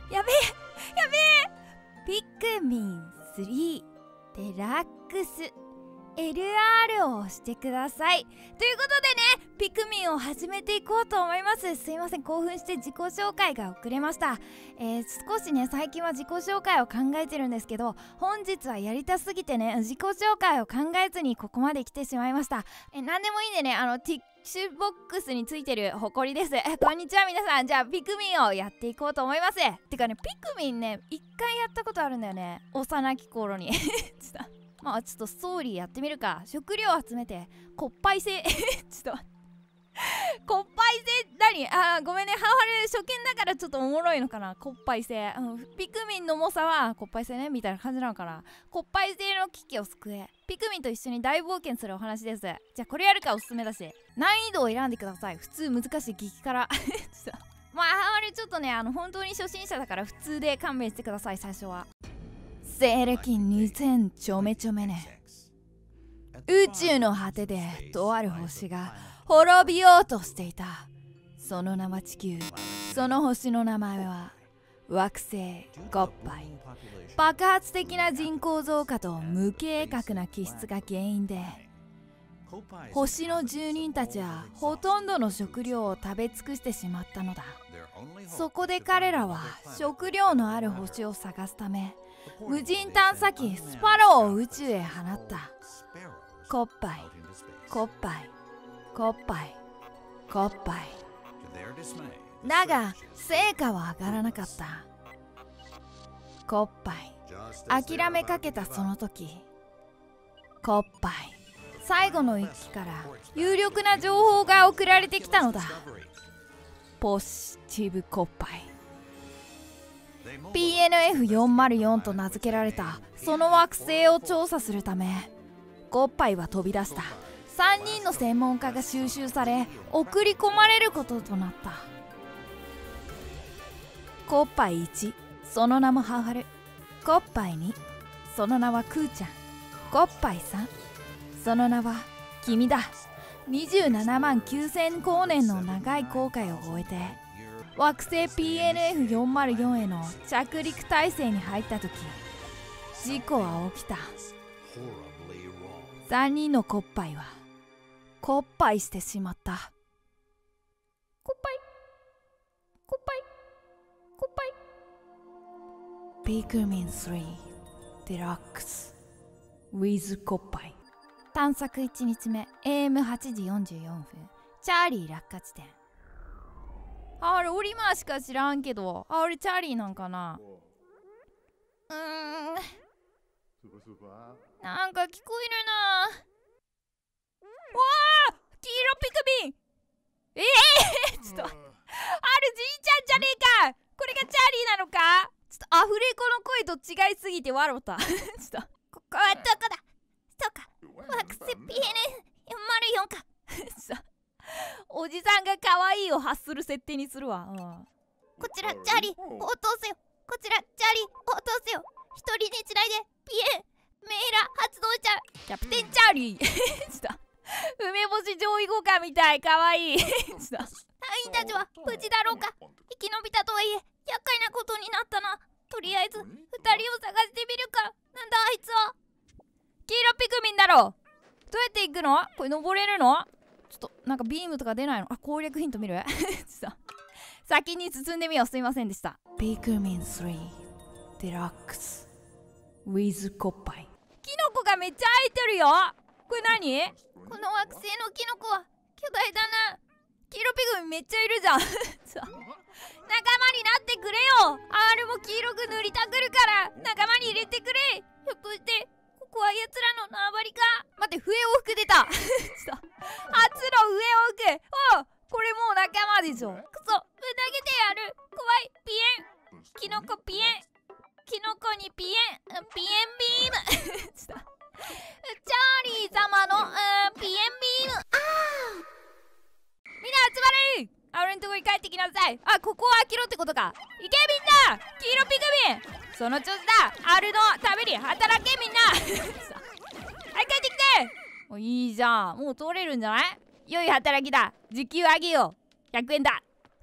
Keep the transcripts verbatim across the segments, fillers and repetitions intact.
やべえやべえ。ピクミンスリーデラックス エルアール を押してください。ということでね、ピクミンを始めていこうと思います。すいません、興奮して自己紹介が遅れました。えー、少しね最近は自己紹介を考えてるんですけど、本日はやりたすぎてね自己紹介を考えずにここまで来てしまいました。えー、何でもいいんでね、あのティッシュボックスについてるホコリです。えこんにちは皆さん。じゃあピクミンをやっていこうと思います。てかね、ピクミンね一回やったことあるんだよね、幼き頃にちょっとまあちょっとストーリーやってみるか。食料を集めてコッパイ製ちょっと待ってコッパイ製何、あーごめんね、ハワル初見だからちょっとおもろいのかな。コッパイ製、うん、ピクミンの重さはコッパイ製ねみたいな感じなのかな。コッパイ製の危機を救え、ピクミンと一緒に大冒険するお話です。じゃあこれやるかおすすめだし、難易度を選んでください。普通、難しい、激辛ちょっとまあハワルちょっとね、あの本当に初心者だから普通で勘弁してください。最初は西暦にせんちょめちょめね、宇宙の果てでとある星が滅びようとしていた。その名は地球。その星の名前は惑星ゴッパイ。爆発的な人口増加と無計画な気質が原因で、星の住人たちはほとんどの食料を食べ尽くしてしまったのだ。そこで彼らは食料のある星を探すため、無人探査機スパローを宇宙へ放った。コッパイ、コッパイ、コッパイ、コッパイ。だが成果は上がらなかった。コッパイ、諦めかけたその時、コッパイ、最後の一機から有力な情報が送られてきたのだ。ポジティブコッパイ。ピーエヌエフよんまるよん と名付けられたその惑星を調査するため、コッパイは飛び出した。さんにんの専門家が収集され送り込まれることとなった。コッパイいち、その名もハウハル。コッパイに、その名はクーちゃん。コッパイさん、その名は君だ。にじゅうななまんきゅうせん光年の長い航海を終えて惑星 ピーエヌエフよんまるよん への着陸態勢に入った時、事故は起きた。さんにんのコッパイはコッパイしてしまった。コッパイ、コッパイ、コッパイ。ピクミンスリーデラックス with コッパイ。探索いちにちめ エーエムはちじよんじゅうよんぷん、チャーリー落下地点。あれオリマーしか知らんけど、あれチャーリーなんかな。うーん、なんか聞こえるな。わあ、黄色ピクミン。ええー、ちょっとあるじいちゃんじゃねえか。これがチャーリーなのか。ちょっとアフレコの声と違いすぎて笑ったちょっとここはどこだ。そうか、惑星 ピーエヌエフよんまるよん かおじさんが可愛いを発する設定にするわ、うん、こちらチャーリー応答せよ。こちらチャーリー応答せよ。一人につないでピエンメイラ発動ちゃう。キャプテンチャーリーちょっと梅干し上位互換みたい、可愛いちょっと隊員たちは無事だろうか。生き延びたとはいえ厄介なことになったな。とりあえず二人を探してみるか。なんだあいつは。黄色ピクミンだろ。どうやって行くの。これ登れるの。ちょっとなんかビームとか出ないの。あ、攻略ヒント見るちょっと先に進んでみよう。すいませんでした。ピクミンスリーデラックス with コッパイ。キノコがめっちゃ生えてるよ。これ何。この惑星のキノコは巨大だな。黄色ピクミンめっちゃいるじゃん仲間になってくれよ。アールも黄色く塗りたくるから仲間に入れてくれ。ひょっとしてここは奴らの縄張りか。待って、笛往復出た初の笛往復。おう、これもう仲間でしょ。くそ、ぶん投げてやる。怖い。ピエンキノコピエンキノコにピエンピエンビームちょっとチャーリー様のピエンビーム。あー、みんな集まれ。あ俺のとこに帰ってきなさい。あ、ここは飽きろってことか。行けみんな。黄色ピクミン、その調子だ。アルのために働けみんなはい、帰ってきて。おいいじゃん、もう通れるんじゃない。良い働きだ。時給あげよう。ひゃくえんだ。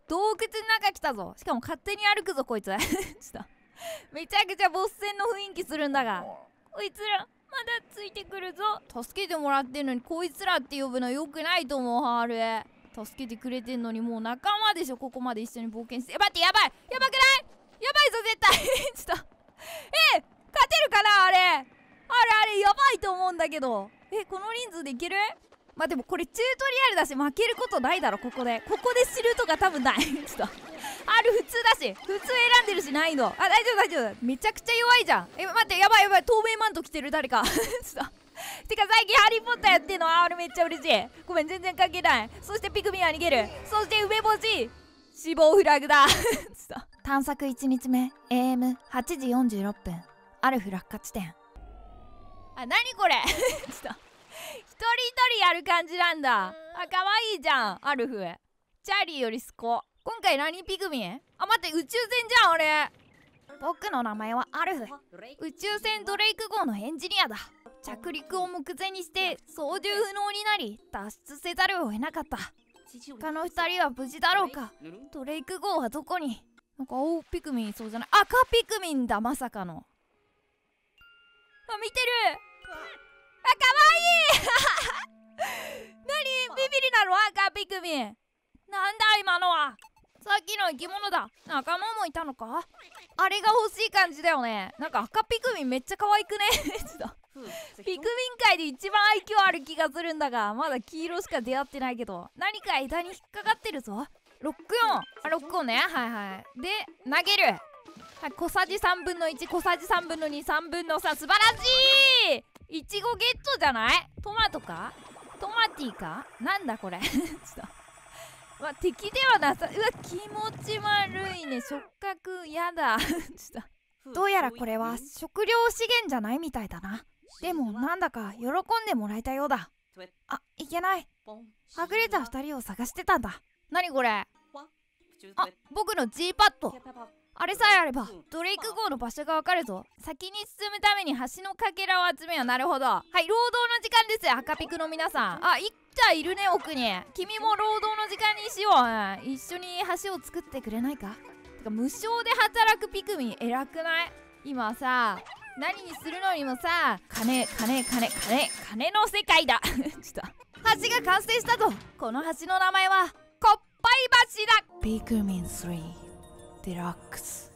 洞窟の中来たぞ。しかも勝手に歩くぞこいつちょっとめちゃくちゃボス戦の雰囲気するんだが、こいつらまだついてくるぞ。助けてもらってんのにこいつらって呼ぶのよくないと思う。ハール助けてくれてんのにもう仲間でしょ。ここまで一緒に冒険して。え、待って、やばいやばくない？やばいぞ絶対ちょっとえ勝てるかなあれ。あれあれやばいと思うんだけど。え、この人数でいける？まあでもこれチュートリアルだし負けることないだろ。ここでここで知るとか多分ないちょっとある普通だし、普通選んでるし難易度。あ、大丈夫大丈夫。めちゃくちゃ弱いじゃん。え、待って、やばいやばい、透明マント着てる誰かちょっとてか最近ハリーポッターやってんの。あ、俺めっちゃ嬉しい。ごめん全然関係ない。そしてピクミンは逃げる。そして梅干し死亡フラグだ探索いちにちめ エーエムはちじよんじゅうろっぷんアルフ落下地点。あ、なにこれちょっと一人一人やる感じなんだ。あ、かわいいじゃんアルフ。チャーリーよりスコ。今回何ピクミン？あ、待って、宇宙船じゃん俺。僕の名前はアルフ。宇宙船ドレイク号のエンジニアだ。着陸を目前にして操縦不能になり脱出せざるを得なかった。他の二人は無事だろうか。ドレイク号はどこに？なんか青ピクミンいそうじゃない？赤ピクミンだ、まさかの。あ、見てる。あ、かわいい何ビビりなの赤ピクミン。なんだ今のは。さっきの生き物だ。仲間もいたのか。あれが欲しい感じだよね。なんか赤ピクミンめっちゃ可愛くねちょっとピクミン界で一番愛嬌ある気がするんだが、まだ黄色しか出会ってないけど、何か枝に引っかかってるぞ。ロックよん。あ、ロックよんね。はいはい。で投げる。はい、小さじさんぶんのいち、小さじさんぶんのに、さんぶんのさん。素晴らしい。いちごゲットじゃない？トマトか？トマティか？なんだこれちょっとまあ、敵ではなさ。うわ気持ち悪いね。触覚やだちょっとどうやらこれは食料資源じゃないみたいだな。でもなんだか喜んでもらえたようだ。あ、いけない。はぐれたふたりを探してたんだ。なにこれ。あ、僕の G パッド。あれさえあればドレイク号の場所がわかるぞ。先に進むために橋のかけらを集めよう。なるほど。はい、労働の時間です赤ピクの皆さん。あ、いったいるね奥に。君も労働の時間にしよう、うん、一緒に橋を作ってくれないか。てか無償で働くピクミン偉くない？今さ何にするのにもさ金金金金金の世界だちょっと橋が完成したぞ。この橋の名前はコッパイ橋だ。ピクミンスリーデラックス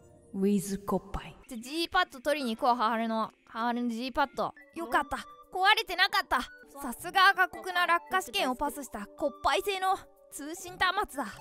with コッパイ。じゃ G パッド取りに行こう。ハールのハールの G パッド。よかった、壊れてなかった。さすが過酷な落下試験をパスしたコッパイ製の通信端末だ。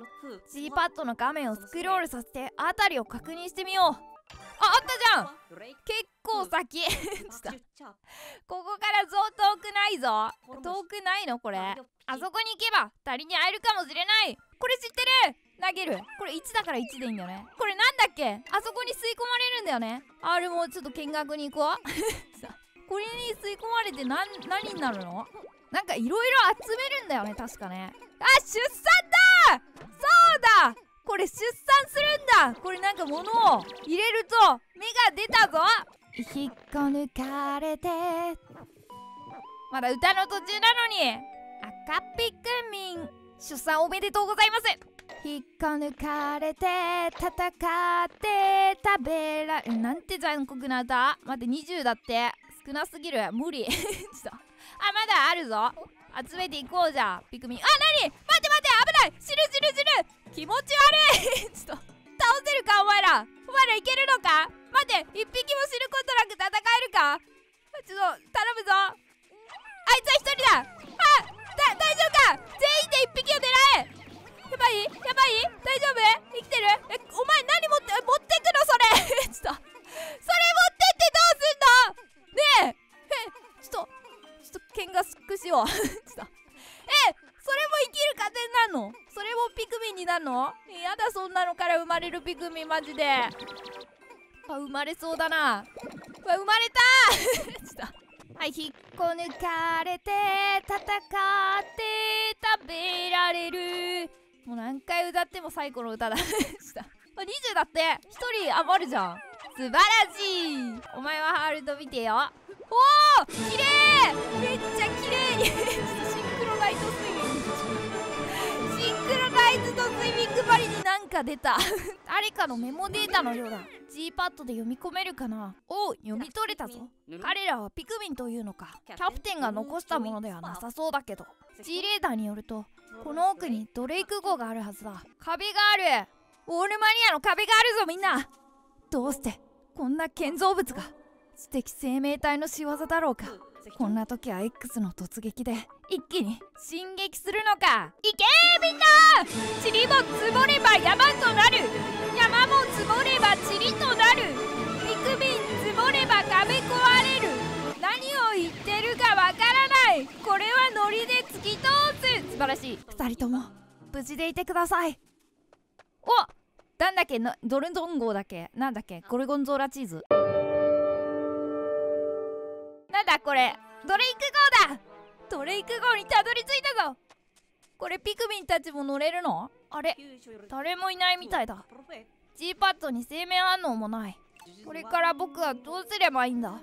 G パッドの画面をスクロールさせて辺りを確認してみよう。あ、あったじゃん。結構先ここからそう遠くないぞ。遠くないのこれ。あそこに行けばふたりに会えるかもしれない。これ知ってる。投げる。これいちだからいちでいいんだよね。これなんだっけ。あそこに吸い込まれるんだよね。あれもちょっと見学に行こうこれに吸い込まれて何何になるの。なんかいろいろ集めるんだよね確かね。あ、出産だ。そうだ、これ出産するんだ。これなんか物を入れると芽が出たぞ。引っこ抜かれて。まだ歌の途中なのに。赤ピクミン出産おめでとうございます。引っこ抜かれて戦って食べられ。なんて残酷な歌。待って、にじゅうだって。少なすぎる、無理ちょっとあ、まだあるぞ。集めていこうじゃピクミン。あ、なに、待って待って、危ない。死ぬ死ぬ死ぬ。気持ち悪いちょっと倒せるかお前ら。お前らいけるのか。待って、一匹も死ぬことなく戦えるか。ちょっと頼むぞ。あいつは一人だ。あ、だ、大丈夫か。全員で一匹を狙え。やばいやばい、大丈夫、生きてる。え、お前何持って持ってくのそれちょっとそれ持ってってどうすんのねえ。え、ちょっとちょっと剣がスックしようちょっとえ、それも生きる過程になるの。それもピクミンになるの。やだ、そんなのから生まれるピクミンマジで。あ、生まれそうだな。うわ、生まれたちょっとはい、引っこ抜かれて戦って食べられる。もう何回歌っても最後の歌だにじゅうだって。ひとり余るじゃん。素晴らしい。お前はハールド見てよ。おお、きれい。めっちゃきれいにシンクロナイズスイミングシンクロナイズとスイミングング張りになんか出た誰かのメモデータのようだ。 G パッドで読み込めるかな。おう、読み取れたぞ。彼らはピクミンというのか。キャプテンが残したものではなさそうだけど、 G レーダーによるとこの奥にドレイク号があるはずだ。壁がある。オールマニアの壁があるぞみんな。どうしてこんな建造物が。知的生命体の仕業だろうか。こんな時は X の突撃で一気に進撃するのか。いけーみんな。塵も積もれば山となる。山も積もれば塵となる。ピクミン積もれば壁壊れる。何を言ってるかわからない。これはノリで突き通す。素晴らしい。ふたりとも無事でいてください。お、なんだっけのドルドン号だっけ、なんだっけ、ゴルゴンゾーラチーズ。なんだこれ、ドレイク号だ。ドレイク号にたどり着いたぞ。これピクミンたちも乗れるの？あれ、誰もいないみたいだ。 G パッドに生命反応もない。これから僕はどうすればいいんだ。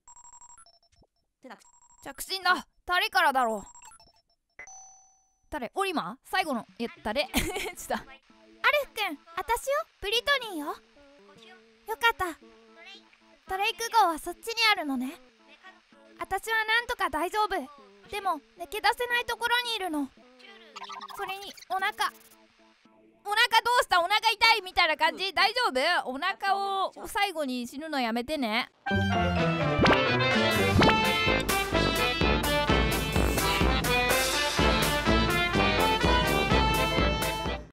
着信だ。誰からだろう。誰？オリマー？最後の、え、誰ちょっとアルフ君、私よ、ブリトニーよ。よかった。ドレイク号はそっちにあるのね。私はなんとか大丈夫。でも抜け出せないところにいるの。それにお腹お腹どうした？お腹痛いみたいな感じ？大丈夫？お腹を最後に死ぬのやめてね。